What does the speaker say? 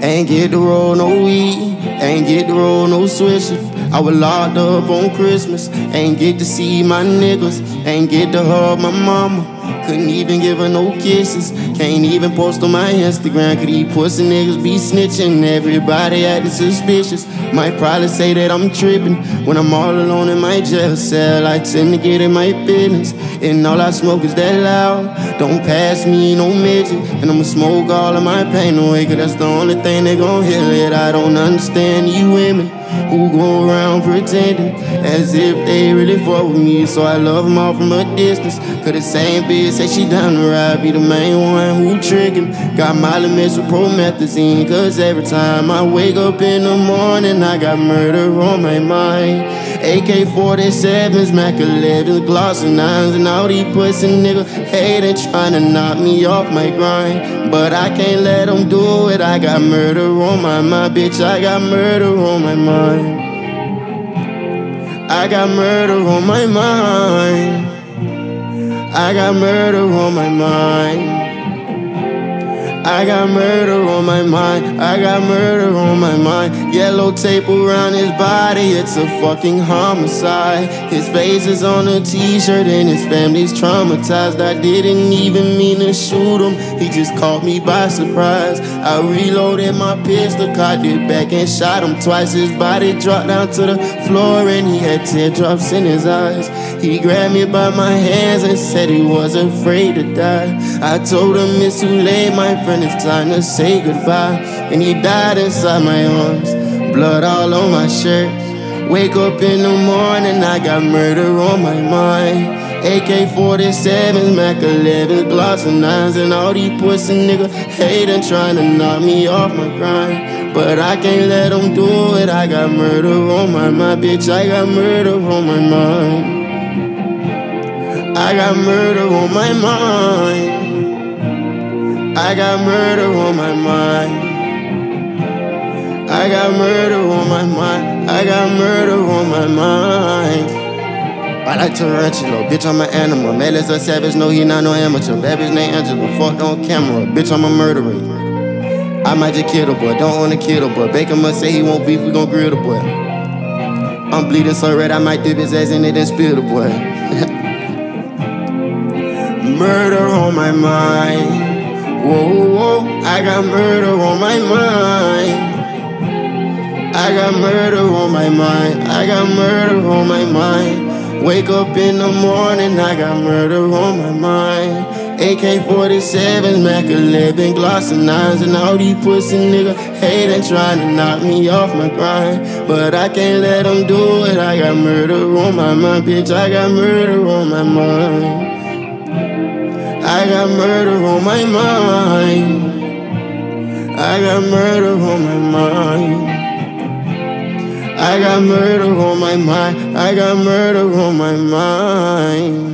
Ain't get to roll no weed, ain't get to roll no swisher. I was locked up on Christmas, ain't get to see my niggas, ain't get to hug my mama. Couldn't even give her no kisses, can't even post on my Instagram. Cause these pussy niggas be snitching, everybody acting suspicious. Might probably say that I'm tripping when I'm all alone in my jail cell. I tend to get in my business, and all I smoke is that loud. Don't pass me no midget, and I'ma smoke all of my pain away. Cause that's the only thing that gon' heal it. I don't understand you women who go around pretending as if they really fuck with me. So I love them all from a distance. Cause the same bitch say she down the ride, be the main one who trickin'. Got Molly mixed with promethazine, cause every time I wake up in the morning I got murder on my mind. AK-47s, Mac 11s, Glocks and 9s, and all these pussy niggas hatin', tryna knock me off my grind. But I can't let them do it, I got murder on my mind, bitch, I got murder on my mind. I got murder on my mind. I got murder on my mind. I got murder on my mind. I got murder on my mind. Yellow tape around his body, it's a fucking homicide. His face is on a t-shirt and his family's traumatized. I didn't even mean to shoot him, he just caught me by surprise. I reloaded my pistol, cocked it back and shot him twice. His body dropped down to the floor and he had teardrops in his eyes. He grabbed me by my hands and said he was afraid to die. I told him it's too late, my friend, it's time to say goodbye. And he died inside my arms, blood all on my shirt. Wake up in the morning, I got murder on my mind. AK-47s, Mac 11s, Glocks and 9s, and all these pussy niggas hatin', tryna knock me off my grind. But I can't let them do it, I got murder on my mind, bitch, I got murder on my mind. I got murder on my mind. I got murder on my mind. I got murder on my mind. I got murder on my mind. I like tarantula, bitch, I'm an animal. Mad as a savage, no, he not no amateur. Bad bitch named Angela, fucked on camera. Bitch, I'm a murderer. I might just kill the boy, don't wanna kill the boy. Baker must say he won't beef, we gon' grill the boy. I'm bleeding so red, I might dip his ass in it and spill the boy. Murder on my mind. Whoa, whoa, I got murder on my mind. I got murder on my mind. I got murder on my mind. Wake up in the morning, I got murder on my mind. AK-47s, Mac 11, Glocks and 9s, and all these pussy niggas hatin', tryna knock me off my grind. But I can't let them do it, I got murder on my mind, bitch, I got murder on my mind. I got murder on my mind. I got murder on my mind. I got murder on my mind. I got murder on my mind.